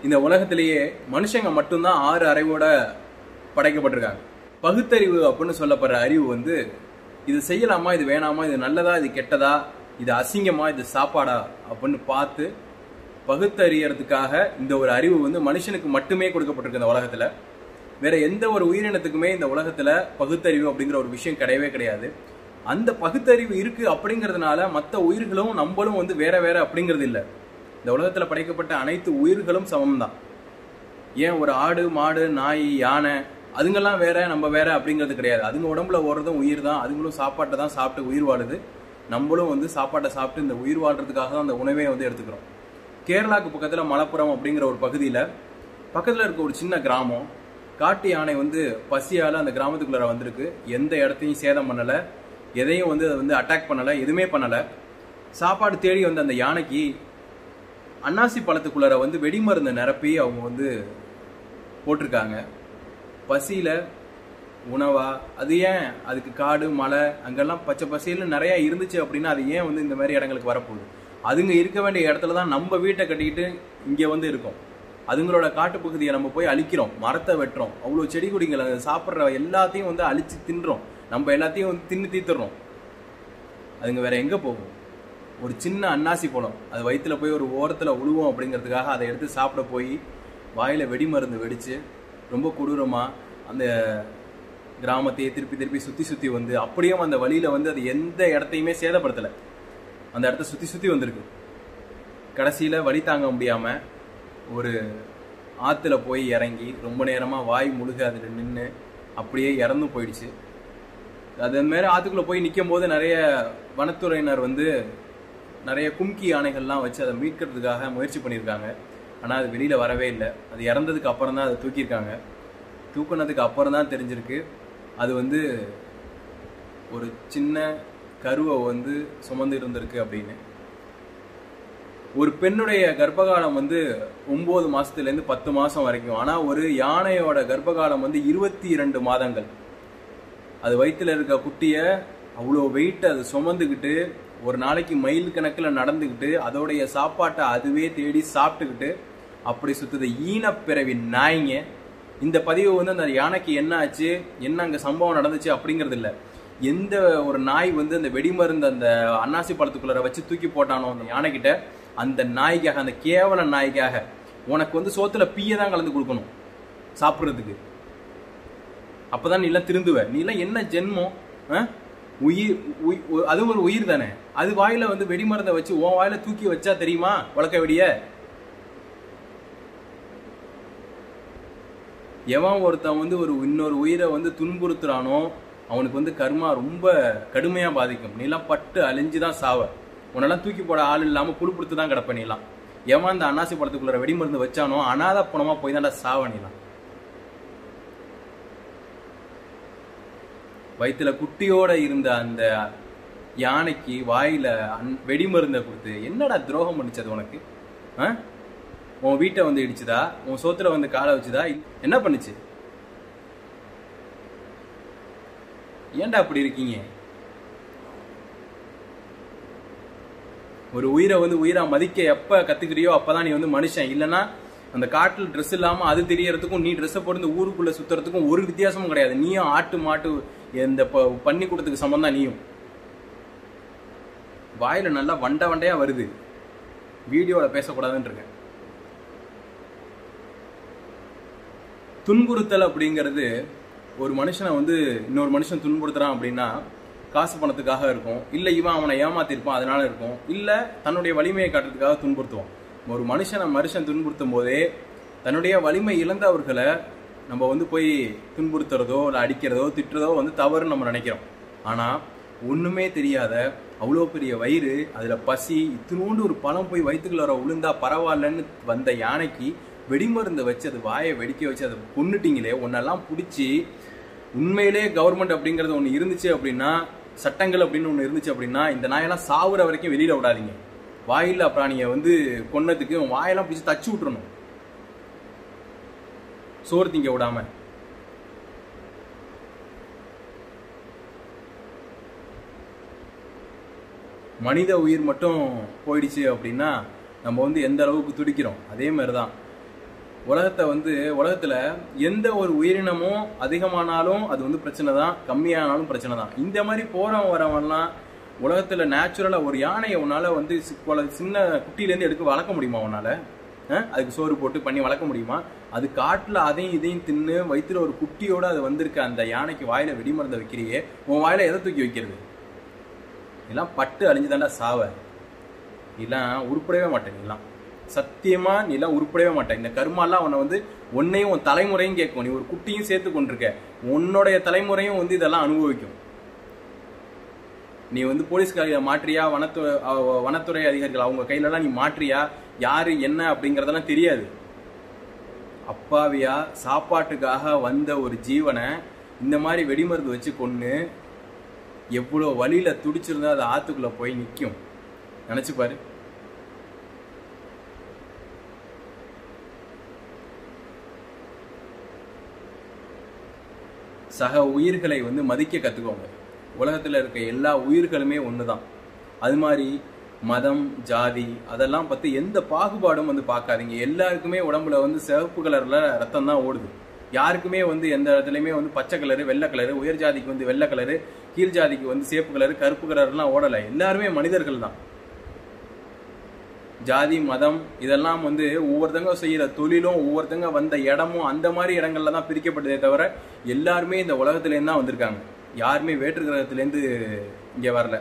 இந்த உலகத்திலேயே மனுஷங்க மட்டும்தான் 6 அறிவோட படைக்கப்பட்டிருக்காங்க. பகுத்தறிவு அப்படின்னு சொல்லப்படுற அறிவு வந்து இது செய்யலாமா, இது வேணாமா, இது நல்லதா, இது கெட்டதா, இது அசிங்கமா, இது சாப்பாடா அப்படின்னு பார்த்து பகுத்தறியறதுக்காக இந்த ஒரு அறிவு வந்து மனுஷனுக்கு மட்டுமே கொடுக்கப்பட்டிருக்கு. இந்த உலகத்துல வேற எந்த ஒரு உயிரினத்துக்குமே இந்த உலகத்துல பகுத்தறிவு அப்படிங்கிற ஒரு விஷயம் கிடையவே கிடையாது. அந்த பகுத்தறிவு இருக்கு அப்படிங்கிறதுனால மற்ற உயிர்களும் நம்மளும் வந்து வேற வேற அப்படிங்கிறது இல்லை. இந்த உலகத்துல படைக்கப்பட்ட அனைத்து உயிர்களும் சமம் தான். ஏன் ஒரு ஆடு, மாடு, நாய், யானை அதுங்கெல்லாம் வேற நம்ம வேற அப்படிங்கிறது கிடையாது. அதுங்க உடம்புல ஓடுறதும் உயிர் தான். அதுங்களும் சாப்பாட்டை தான் சாப்பிட்டு உயிர் வாழுது. நம்மளும் வந்து சாப்பாட்டை சாப்பிட்டு இந்த உயிர் வாழ்றதுக்காக தான் அந்த உணவே வந்து எடுத்துக்கிறோம். கேரளாவுக்கு பக்கத்துல மலப்புரம் அப்படிங்கிற ஒரு பகுதியில பக்கத்துல இருக்க ஒரு சின்ன கிராமம், காட்டு யானை வந்து பசியால அந்த கிராமத்துக்குள்ள வந்திருக்கு. எந்த இடத்தையும் சேதம் பண்ணல, எதையும் வந்து அதை வந்து அட்டாக் பண்ணல, எதுவுமே பண்ணல. சாப்பாடு தேடி வந்து அந்த யானைக்கு அன்னாசி பழத்துக்குள்ளார வந்து வெடிமருந்தை நிரப்பி அவங்க வந்து போட்டிருக்காங்க. பசியில உணவா, அது ஏன் அதுக்கு காடு, மலை அங்கெல்லாம் பச்சை பசியில நிறைய இருந்துச்சு அப்படின்னா அது ஏன் வந்து இந்த மாதிரி இடங்களுக்கு வரப்போகுது? அதுங்க இருக்க வேண்டிய இடத்துல தான் நம்ம வீட்டை கட்டிக்கிட்டு இங்க வந்து இருக்கோம். அதுங்களோட காட்டு பகுதியை நம்ம போய் அழிக்கிறோம், மரத்தை வெட்டுறோம், அவ்வளோ செடி கொடிங்களை சாப்பிட்ற எல்லாத்தையும் வந்து அழிச்சு தின்றோம், நம்ம எல்லாத்தையும் வந்து தின்னு தீத்துறோம். அதுங்க வேற எங்க போகும்? ஒரு சின்ன அன்னாசி பழம் அது வயிற்றுல போய் ஒரு ஓரத்துல உழுவோம் அப்படிங்கிறதுக்காக அதை எடுத்து சாப்பிட போய் வாயில வெடிமருந்து வெடிச்சு ரொம்ப கொடூரமா அந்த கிராமத்தையே திருப்பி திருப்பி சுத்தி சுத்தி வந்து அப்படியே அந்த வழியில வந்து அது எந்த இடத்தையுமே சேதப்படுத்தலை. அந்த இடத்த சுத்தி சுத்தி வந்திருக்கு. கடைசியில வழி தாங்க முடியாம ஒரு ஆத்துல போய் இறங்கி ரொம்ப நேரமா வாய் முழுக அதுல நின்று அப்படியே இறந்து போயிடுச்சு. அது மாதிரி ஆத்துக்குள்ள போய் நிற்கும் போது நிறைய வனத்துறையினர் வந்து நிறைய கும்கி யானைகள்லாம் வச்சு அதை மீட்கிறதுக்காக முயற்சி பண்ணியிருக்காங்க. ஆனால் அது வெளியில வரவே இல்லை. அது இறந்ததுக்கு அப்புறம் தான் அதை தூக்கியிருக்காங்க. தூக்குனதுக்கு அப்புறம் தான் தெரிஞ்சிருக்கு அது வந்து ஒரு சின்ன கருவை வந்து சுமந்து இருந்திருக்கு அப்படின்னு. ஒரு பெண்ணுடைய கர்ப்பகாலம் வந்து 9 மாசத்துலேருந்து 10 மாசம் வரைக்கும். ஆனா ஒரு யானையோட கர்ப்பகாலம் வந்து 22 மாதங்கள். அது வயிற்றுல இருக்க குட்டிய அவ்வளோ வெயிட் அது சுமந்துக்கிட்டு ஒரு நாளைக்கு மைல் கணக்கில் நடந்துக்கிட்டு அதோடைய சாப்பாட்டை அதுவே தேடி சாப்பிட்டுக்கிட்டு அப்படி சுத்துது ஈனப்பிறவி நாய்ங்க. இந்த பதிவு வந்து அந்த யானைக்கு என்ன ஆச்சு, என்ன அங்கே சம்பவம் நடந்துச்சு அப்படிங்கிறது இல்லை. எந்த ஒரு நாய் வந்து அந்த வெடிமருந்து அந்த அன்னாசி பழத்துக்குள்ள வச்சு தூக்கி போட்டானோ அந்த யானைக்கிட்ட, அந்த நாய்க்காக, அந்த கேவல நாய்க்காக உனக்கு வந்து சோத்துல பீயை தான் கலந்து கொடுக்கணும் சாப்பிட்றதுக்கு. அப்பதான் நீ எல்லாம் திருந்துவ. நீ எல்லாம் என்ன ஜென்மம்? உயிர், அது ஒரு உயிர் தானே. அது வாயில வந்து வெடிமருந்தை வச்சு உன் வாயில தூக்கி வச்சா தெரியுமா வளர்க்க வெடிய? எவன் ஒருத்தன் வந்து ஒரு இன்னொரு உயிரை வந்து துன்புறுத்துறானோ அவனுக்கு வந்து கர்மா ரொம்ப கடுமையா பாதிக்கும். நீலாம் பட்டு அழிஞ்சுதான் சாவ. உன்னெல்லாம் தூக்கி போட ஆள் இல்லாம புழுப்புடுத்து தான் கிடப்ப. நீலாம் எவன் அந்த அன்னாசி பழத்துக்குள்ள வெடிமருந்து வச்சானோ அனாத பணமா போய் தான்டா சாவ. நீலாம் வயிற்றுல குட்டியோட இருந்த அந்த யானைக்கு வாயில வெடிமருந்தை கொடுத்து என்னடா துரோகம் பண்ணிச்சது உனக்கு? உன் வீட்டை வந்து இடிச்சுதா? உன் சோத்துல வந்து காலை வச்சுதா? என்ன பண்ணுச்சு? ஏன்டா அப்படி இருக்கீங்க? ஒரு உயிரை வந்து உயிரா மதிக்க எப்ப கத்துக்கிறியோ அப்பதான் நீ வந்து மனுஷன். இல்லைன்னா அந்த காட்டில் ட்ரெஸ் இல்லாம அது தெரியறதுக்கும் நீ ட்ரெஸ்ஸை போட்டு ஊருக்குள்ள சுத்துறதுக்கும் ஒரு வித்தியாசமும் கிடையாது. நீயும் ஆட்டு மாட்டு இந்த பண்ணி கொடுத்ததுக்கு சமம் தான் நீயும். வாயில நல்லா வண்ட வண்டையா வருது. வீடியோல பேசக்கூடாதுன்னு இருக்கேன். துன்புறுத்தல் அப்படிங்கிறது ஒரு மனுஷனை வந்து இன்னொரு மனுஷன் துன்புறுத்துறான் அப்படின்னா காசு பணத்துக்காக இருக்கும், இல்லை இவன் அவனை ஏமாத்திருப்பான் அதனால இருக்கும், இல்லை தன்னுடைய வலிமையை காட்டுறதுக்காக துன்புறுத்துவான். ஒரு மனுஷன் துன்புறுத்தும் போதே தன்னுடைய வலிமை இழந்தவர்களை நம்ம வந்து போய் துன்புறுத்துறதோ இல்லை அடிக்கிறதோ திட்டுறதோ வந்து தவறுன்னு நம்ம நினைக்கிறோம். ஆனால் ஒன்றுமே தெரியாத அவ்வளோ பெரிய வயிறு, அதில் பசி, இத்தினோண்டு ஒரு பழம் போய் வயிற்றுக்குள்ள விழுந்தா பரவாயில்லன்னு வந்த யானைக்கு வெடிமருந்தை வச்சு அது வாயை வெடிக்க வச்சு அதை கொன்னுட்டீங்களே. ஒன்னெல்லாம் பிடிச்சி உண்மையிலே கவர்மெண்ட் அப்படிங்கிறது ஒன்று இருந்துச்சு அப்படின்னா, சட்டங்கள் அப்படின்னு ஒன்று இருந்துச்சு அப்படின்னா இந்த நாயெல்லாம் சாவுற வரைக்கும் வெளியில விடாதீங்க. வாயில்லா பிராணியை வந்து கொன்னதுக்கு வாயெல்லாம் பிடிச்சி தச்சு விட்டுறணும், சோறு திங்க விடாம. மனித உயிர் மட்டும் போயிடுச்சு அப்படின்னா நம்ம வந்து எந்த அளவுக்கு துடிக்கிறோம். அதே மாதிரிதான் உலகத்துல எந்த ஒரு உயிரினமும் அதிகமானாலும் அது வந்து பிரச்சனை தான், கம்மியானாலும் பிரச்சனை தான். இந்த மாதிரி போறவன் வரவன்லாம் உலகத்துல நேச்சுரலா ஒரு யானையை உன்னால வந்து சின்ன குட்டியிலேருந்து எடுக்க வளர்க்க முடியுமா? உன்னால அதுக்கு சோறு போட்டு பண்ணி வளர்க்க முடியுமா? அது காட்டுல அதையும் இதையும் தின்னு வயிற்றுல ஒரு குட்டியோட அது வந்திருக்க அந்த யானைக்கு வாயில வெடிமருந்தை வைக்கிறியே, உன் வாயில எதை தூக்கி வைக்கிறது? இதெல்லாம் பட்டு அழிஞ்சுதாண்டா சாவ. இதெல்லாம் உருப்படவே மாட்டேன். இதெல்லாம் சத்தியமா நீ எல்லாம் உருப்படவே மாட்டேன். இந்த கர்மாலாம் உன்னை வந்து உன்னையும் உன் தலைமுறையும் கேட்கும். நீ ஒரு குட்டியும் சேர்த்து கொண்டிருக்க, உன்னுடைய தலைமுறையும் வந்து இதெல்லாம் அனுபவிக்கும். நீ வந்து போலீஸ்கார மாற்றியா, வனத்துறை அதிகாரிகள் அவங்க கையிலலாம் நீ மாற்றியா, யாரு என்ன அப்படிங்கறதெல்லாம் தெரியாது. அப்பாவியா சாப்பாட்டுக்காக வந்த ஒரு ஜீவனை இந்த மாதிரி வெடிமருந்து வச்சு கொன்னு எவ்வளவு வழியில துடிச்சிருந்தா அது ஆத்துக்குள்ள போய் நிற்கும். நினைச்சு பாரு. சக உயிர்களை வந்து மதிக்க கத்துக்கோங்க. உலகத்துல இருக்க எல்லா உயிர்களுமே ஒண்ணுதான். அது மாதிரி மதம், ஜாதி அதெல்லாம் பத்தி எந்த பாகுபாடும் வந்து பார்க்காதீங்க. எல்லாருக்குமே உடம்புல வந்து சிவப்பு கலர்ல ரத்தம் தான் ஓடுது. யாருக்குமே வந்து எந்த இடத்துலயுமே வந்து பச்சை கலரு, வெள்ளை கலரு, உயர் ஜாதிக்கு வந்து வெள்ளை கலரு, கீழ் ஜாதிக்கு வந்து சேப்பு கலரு, கருப்பு கலர்லாம் ஓடலை. எல்லாருமே மனிதர்கள் தான். ஜாதி, மதம் இதெல்லாம் வந்து ஒவ்வொருத்தங்க செய்யற தொழிலும் ஒவ்வொருத்தங்க வந்த இடமும் அந்த மாதிரி இடங்கள்ல தான் பிரிக்கப்பட்டதே தவிர எல்லாருமே இந்த உலகத்திலேருந்து தான் வந்திருக்காங்க. யாருமே வேற்று கிரகத்திலேருந்து இங்க வரல.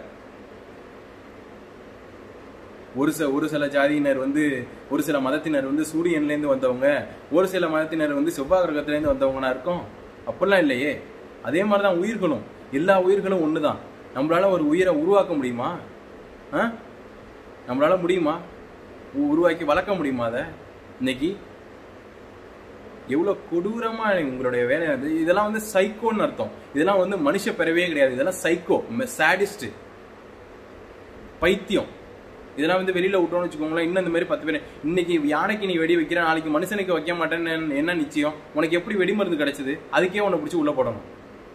ஒரு சில ஜாதியினர் வந்து, ஒரு சில மதத்தினர் வந்து சூரியன்லேருந்து வந்தவங்க, ஒரு சில மதத்தினர் வந்து செவ்வாய் கிரகத்திலேருந்து வந்தவங்கன்னா இருக்கும். அப்படிலாம் இல்லையே. அதே மாதிரிதான் உயிர்களும், எல்லா உயிர்களும் ஒண்ணுதான். நம்மளால ஒரு உயிரை உருவாக்க முடியுமா? நம்மளால முடியுமா? உருவாக்கி வளர்க்க முடியுமா? அதை இன்னைக்கு எவ்வளவு கொடூரமா உங்களுடைய வேலை. இதெல்லாம் வந்து சைக்கோன்னு அர்த்தம். இதெல்லாம் வந்து மனுஷ பிறவே கிடையாது. இதெல்லாம் சைக்கோ, சாடிஸ்ட், பைத்தியம். இதெல்லாம் வந்து வெளியில விட்டோம்னு வச்சுக்கோங்களேன், இன்னும் இந்த மாதிரி 10 பேர். இன்னைக்கு யானைக்கு நீ வெடி வைக்கிற, நாளைக்கு மனுஷனுக்கு வைக்க மாட்டேன்னு என்ன நிச்சயம்? உனக்கு எப்படி வெடிமருந்து கிடைச்சது? அதுக்கே உன்னை பிடிச்சி உள்ள போடணும்.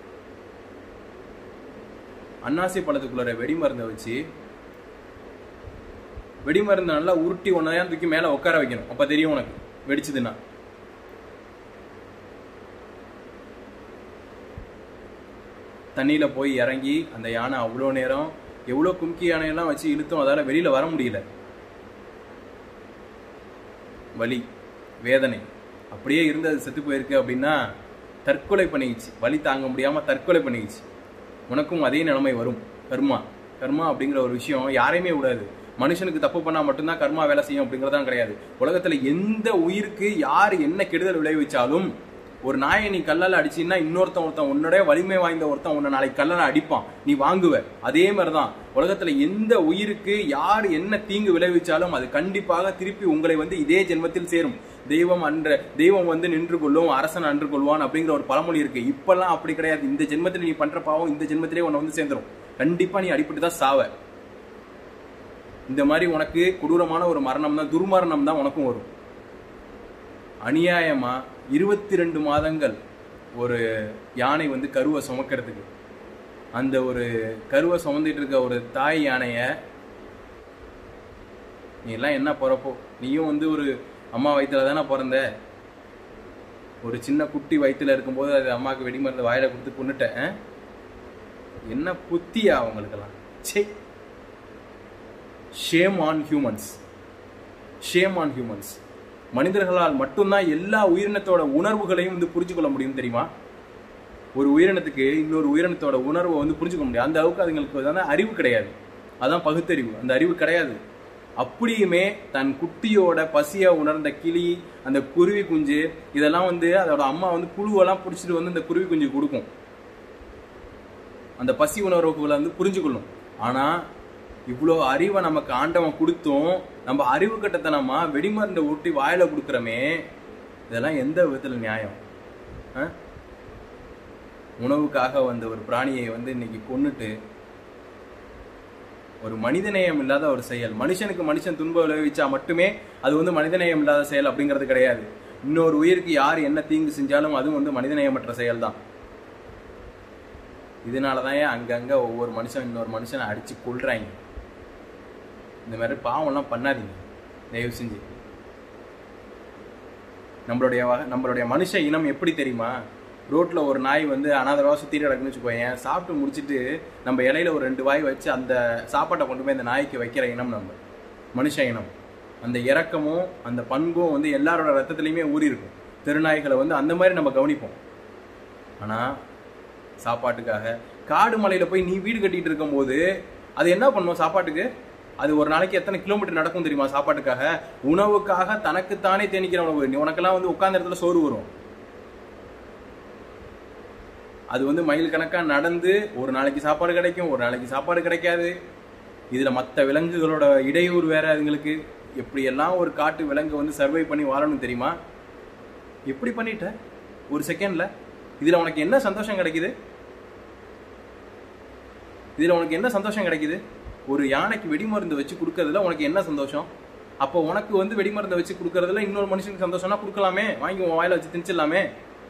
அன்னாசி பழத்துக்குள்ள வெடிமருந்தை வச்சு வெடிமருந்து நல்லா உருட்டி ஒன்னையா தூக்கி மேல உட்கார வைக்கணும். அப்ப தெரியும் உனக்கு வெடிச்சதுன்னா. தண்ணியில போய் இறங்கி அந்த யானை அவ்வளோ நேரம் எவ்வளவு கும்கி யானையெல்லாம் வச்சு இழுத்தும் அதால வெளியில வர முடியல. வலி, வேதனை அப்படியே இருந்து அது செத்து போயிருக்கு அப்படின்னா தற்கொலை பண்ணிக்கிச்சு. வலி தாங்க முடியாம தற்கொலை பண்ணிக்கிச்சு. உனக்கும் அதே நிலைமை வரும். கர்மா அப்படிங்கிற ஒரு விஷயம் யாரையுமே விடாது. மனுஷனுக்கு தப்பு பண்ணா மட்டும்தான் கர்மா வேலை செய்யும் அப்படிங்கறதான் கிடையாது. உலகத்துல எந்த உயிருக்கு யாரு என்ன கெடுதல் விளைவிச்சாலும், ஒரு நாயை நீ கல்லால அடிச்சீன்னா இன்னொருத்தன் உன்னுடைய வலிமை வாய்ந்த ஒருத்தன் உன்னை நாளைக்கு கல்லால அடிப்பான், நீ வாங்குவ. அதே மாதிரிதான் உலகத்துல எந்த உயிருக்கு யார் என்ன தீங்கு விளைவிச்சாலும் அது கண்டிப்பாக திருப்பி உங்களை வந்து இதே ஜென்மத்தில் சேரும். தெய்வம் வந்து நின்று கொள்ளும், அரசன் அன்று கொள்வான் அப்படிங்கிற ஒரு பழமொழி இருக்கு. இப்பெல்லாம் அப்படி கிடையாது. இந்த ஜென்மத்தில் நீ பண்ற பாவம் இந்த ஜென்மத்திலே உன்னை வந்து சேர்ந்துரும். கண்டிப்பா நீ அடிபட்டு தான் சாவ. இந்த மாதிரி உனக்கு கொடூரமான ஒரு மரணம் தான், துர்மரணம் தான் உனக்கும் வரும். அநியாயமா 22 மாதங்கள் ஒரு யானை வந்து கருவை சுமக்கிறதுக்கு, அந்த ஒரு கருவை சுமந்துட்டு இருக்க ஒரு தாய் யானைய நீ எல்லாம் என்ன பிறப்போ? நீயும் வந்து ஒரு அம்மா வயிற்றுல தானே பிறந்த. ஒரு சின்ன குட்டி வயிற்றுல இருக்கும்போது அது அம்மாவுக்கு வெடிமருந்து வாயில கொடுத்து கொண்டுட்ட. என்ன புத்தியா அவங்களுக்கெல்லாம்? சே, shame on humans, shame on humans. மனிதர்களால் மட்டும்தான் எல்லா உயிரினத்தோட உணர்வுகளையும் வந்து புரிஞ்சு கொள்ள முடியும், தெரியுமா? ஒரு உயிரினத்துக்கு இன்னொரு உயிரினத்தோட உணர்வை வந்து புரிஞ்சுக்க முடியும். அந்த அளவுக்கு அதுங்களுக்கு அறிவு கிடையாது. அதான் பகுத்தறிவு. அந்த அறிவு கிடையாது. அப்படியுமே தன் குட்டியோட பசிய உணர்ந்த கிளி, அந்த குருவி குஞ்சு, இதெல்லாம் வந்து அதோட அம்மா வந்து புழுவெல்லாம் பிடிச்சிட்டு வந்து அந்த குருவி குஞ்சு கொடுக்கும். அந்த பசி உணர்வுகளை வந்து புரிஞ்சுக்கொள்ளும். ஆனா இவ்வளோ அறிவை நமக்கு ஆண்டவன் கொடுத்தும் நம்ம அறிவு கட்டத்தனமா வெடிமருந்தை ஊட்டி வாயில கொடுக்குறமே, இதெல்லாம் எந்த விதத்துல நியாயம்? உணவுக்காக வந்த ஒரு பிராணியை வந்து இன்னைக்கு கொன்னுட்டு, ஒரு மனிதநேயம் இல்லாத ஒரு செயல். மனுஷனுக்கு மனுஷன் துன்பம் விளைவிச்சா மட்டுமே அது வந்து மனிதநேயம் இல்லாத செயல் அப்படிங்கிறது கிடையாது. இன்னொரு உயிருக்கு யார் என்ன தீங்கு செஞ்சாலும் அதுவும் வந்து மனிதநேயமற்ற செயல் தான். இதனாலதான் அங்கங்க ஒவ்வொரு மனுஷன் இன்னொரு மனுஷனை அடிச்சு கொள்றாங்க. இந்த மாதிரி பாவம் எல்லாம் பண்ணாதீங்க தயவு செஞ்சு. நம்மளுடைய மனுஷ இனம் எப்படி தெரியுமா? ரோட்டில் ஒரு நாய் வந்து அனாதரவாக சுற்றிட்டு கிடக்குன்னு வச்சுக்கோயேன், சாப்பிட்டு முடிச்சுட்டு நம்ம இலையில ஒரு 2 வாய் வச்சு அந்த சாப்பாட்டை கொண்டு போய் அந்த நாய்க்கு வைக்கிற இனம் நம்ம மனுஷ இனம். அந்த இரக்கமும் அந்த பண்பும் வந்து எல்லாரோட ரத்தத்துலையுமே ஊறி இருக்கும். தெருநாய்களை வந்து அந்த மாதிரி நம்ம கவனிப்போம். ஆனால் சாப்பாட்டுக்காக காடு மலையில் போய் நீ வீடு கட்டிட்டு இருக்கும்போது அது என்ன பண்ணும் சாப்பாட்டுக்கு? அது ஒரு நாளைக்கு எத்தனை கிலோமீட்டர் நடக்கும் தெரியுமா சாப்பாட்டுக்காக? உணவுக்காக தனக்குத்தானே தேனிக்கிற உணவு. உனக்கெல்லாம் வந்து உட்கார்ந்த இடத்துல சோறு வரும். அது வந்து மைல் கணக்காக நடந்து ஒரு நாளைக்கு சாப்பாடு கிடைக்கும், ஒரு நாளைக்கு சாப்பாடு கிடைக்காது. இதில் மற்ற விலங்குகளோட இடையூறு வேற. அதுங்களுக்கு எப்படியெல்லாம் ஒரு காட்டு விலங்கு வந்து சர்வை பண்ணி வாழணும் தெரியுமா? எப்படி பண்ணிட்ட ஒரு செகண்ட்ல? இதில் உனக்கு என்ன சந்தோஷம் கிடைக்குது? இதில் உனக்கு என்ன சந்தோஷம் கிடைக்குது? ஒரு யானைக்கு வெடிமருந்து வச்சு கொடுக்கறதுல உனக்கு என்ன சந்தோஷம்? அப்போ உனக்கு வந்து வெடிமருந்தை வச்சு கொடுக்கறதுல இன்னொரு மனுஷனுக்கு சந்தோஷம்னா கொடுக்கலாமே, வாங்கி உன் வாயில வச்சு திணிச்சிடலாமே.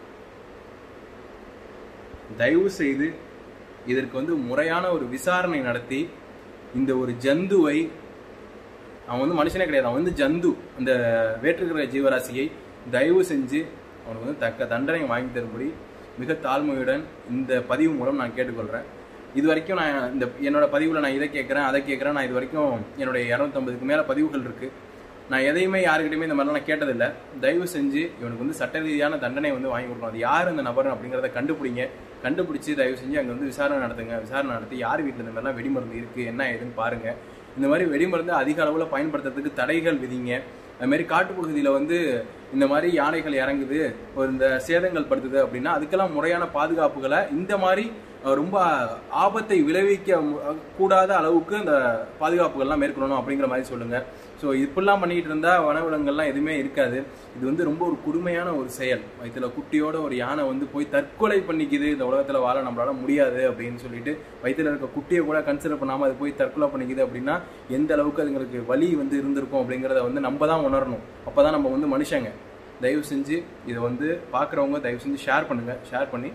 தயவு செய்து இதற்கு வந்து முறையான ஒரு விசாரணை நடத்தி இந்த ஒரு ஜந்துவை, அவன் வந்து மனுஷனே கிடையாது, அவன் வந்து ஜந்து, அந்த வேற்றுக்கிற ஜீவராசியை தயவு செஞ்சு அவனுக்கு வந்து தக்க தண்டனை வாங்கி தரும்படி மிக தாழ்மையுடன் இந்த பதிவு மூலம் நான் கேட்டுக்கொள்கிறேன். இது வரைக்கும் நான் என்னோட பதிவில் நான் இதை கேட்குறேன் அதை கேட்குறேன். நான் இது வரைக்கும் என்னுடைய 250க்கு மேலே பதிவுகள் இருக்குது. நான் எதையுமே யாருக்கிட்டையுமே இந்த மாதிரிலாம் நான் கேட்டதில்லை. தயவு செஞ்சு இவனுக்கு வந்து சட்ட ரீதியான தண்டனை வந்து வாங்கி கொடுக்கணும். அது யார் அந்த நபர் அப்படிங்கிறத கண்டுபிடிச்சி தயவு செஞ்சு அங்கே வந்து விசாரணை நடத்துங்க. விசாரணை நடத்தி யார் வீட்டில் இந்த மாதிரிலாம் வெடிமருந்து இருக்குது என்ன ஏதுன்னு பாருங்கள். இந்த மாதிரி வெடிமருந்து அதிக அளவில் பயன்படுத்துறதுக்கு தடைகள் விதிங்க. அதுமாரி காட்டுப்பகுதியில் வந்து இந்த மாதிரி யானைகள் இறங்குது, இந்த சேதங்கள் படுத்துது அப்படின்னா அதுக்கெல்லாம் முறையான பாதுகாப்புகளை இந்த மாதிரி ரொம்ப ஆபத்தை விளைவிக்க கூடாத அளவுக்கு இந்த பாதுகாப்புகள்லாம் மேற்கொள்ளணும் அப்படிங்கிற மாதிரி சொல்லுங்கள். ஸோ இப்படிலாம் பண்ணிகிட்டு இருந்தால் வனவிலங்குகள்லாம் எதுவுமே இருக்காது. இது வந்து ரொம்ப ஒரு கொடுமையான ஒரு செயல். வயிற்றுல குட்டியோட ஒரு யானை வந்து போய் தற்கொலை பண்ணிக்குது, இந்த உலகத்தில் வாழ நம்மளால முடியாது அப்படின்னு சொல்லிட்டு வயிற்றுல இருக்க குட்டியை கூட கன்சிடர் பண்ணாமல் அது போய் தற்கொலை பண்ணிக்குது அப்படின்னா எந்த அளவுக்கு அதுங்களுக்கு வலி வந்து இருந்திருக்கும் அப்படிங்கிறத வந்து நம்ம தான் உணரணும். அப்போ தான் நம்ம வந்து மனுஷங்க. தயவு செஞ்சு இதை வந்து பார்க்குறவங்க தயவு செஞ்சு ஷேர் பண்ணுங்கள். ஷேர் பண்ணி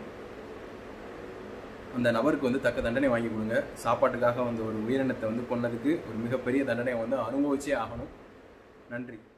அந்த நபருக்கு வந்து தக்க தண்டனை வாங்கி கொடுங்க. சாப்பாட்டுக்காக வந்து ஒரு உயிரினத்தை வந்து கொன்னதுக்கு ஒரு மிகப்பெரிய தண்டனை வந்து அனுபவிச்சே ஆகணும். நன்றி.